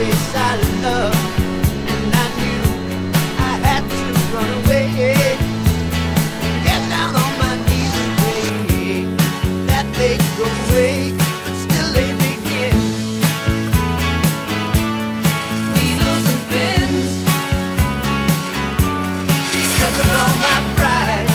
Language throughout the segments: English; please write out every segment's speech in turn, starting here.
face I love, and I knew I had to run away. Get down on my knees and pray that they go away, but still they begin. Needles and pins, because of all my pride,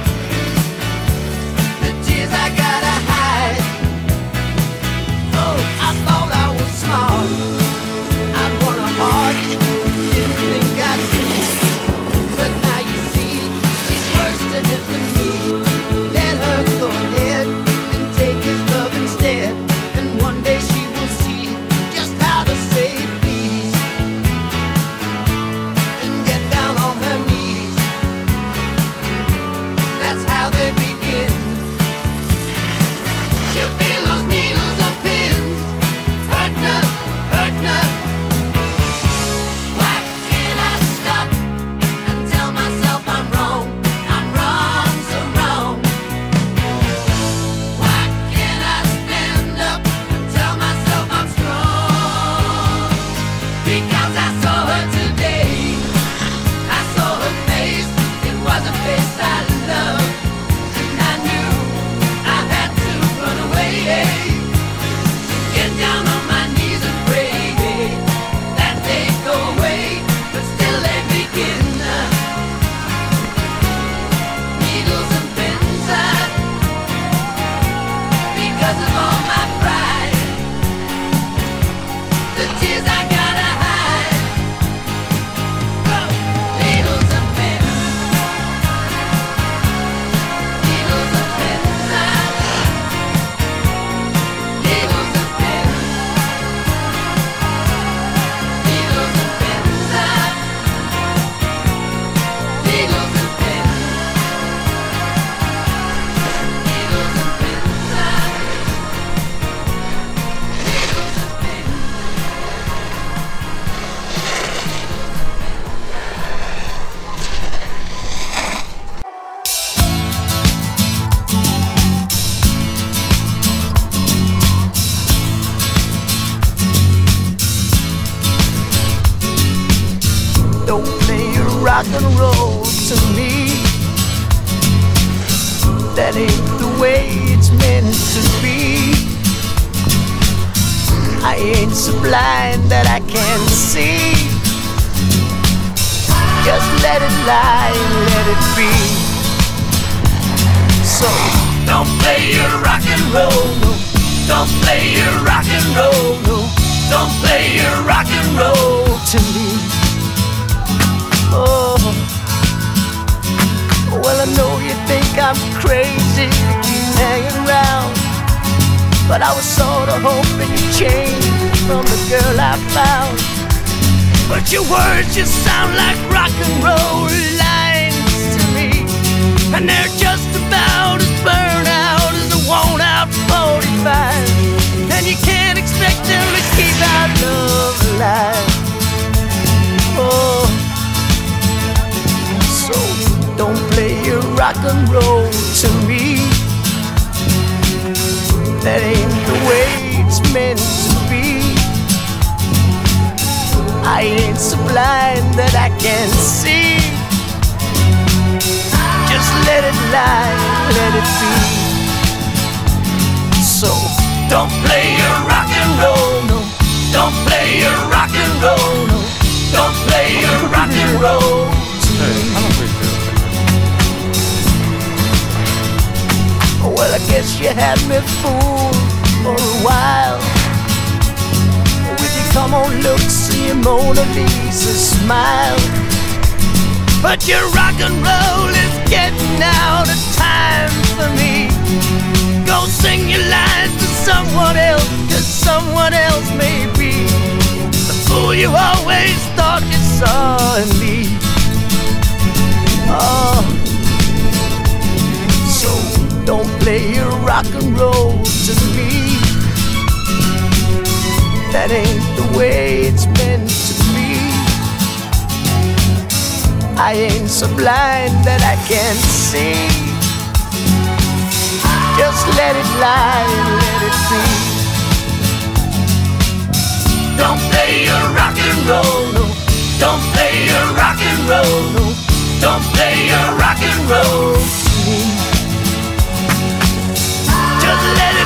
the tears I gotta hide. Oh, I thought I was smart, I'd won a heart, didn't think I'd win. But now you see, she's worse than me. Let her go ahead and take his love instead, and one day she will see just how to say please, and get down on her knees. That's how they begin. She'll feel those needles and pins, hurting her, hurting her. Why can't I stop and tell myself I'm wrong so wrong? Why can't I stand up and tell myself I'm strong? Because I saw her today, I saw her face, it was a face I loved, and I knew I had to run away. Get down on my knees and pray that they go away, but still they begin. Needles and pins, because of all my pride, the tears I gotta hide. Oh, needles and pins, needles and pins, needles and pins, needles and pins, needles and pins, needles and don't play your rock and roll to me. That ain't the way it's meant to be. I ain't so blind that I can't see. Just let it lie and let it be. So don't play your rock and roll, no. Don't play your rock and roll, no. Don't play your rock and roll to me. Oh, well, I know you think I'm crazy to keep hanging around, but I was sort of hoping you'd change from the girl I found. But your words just sound like rock and roll lines to me, and they're just about as burned out as a worn out 45. And you can't expect them to keep our love alive. Oh, so don't play your rock and roll to me. That ain't the way it's meant to be. I ain't so blind that I can't see. Just let it lie, let it be. So don't play your rock and roll, no. Don't play your rock and roll, no. Don't play your rock and roll to me. Well, I guess you had me fooled for a while with your come on looks and your Mona Lisa smile. But your rock and roll is getting out of time for me. Go sing your lines to someone else, 'cause someone else may be the fool you always thought you saw in me. Oh, so don't play your rock and roll to me. That ain't the way it's meant to be. I ain't so blind that I can't see. Just let it lie and let it be. Don't play your rock and roll, no. Don't play your rock and roll, no. Don't play your rock and roll. Just let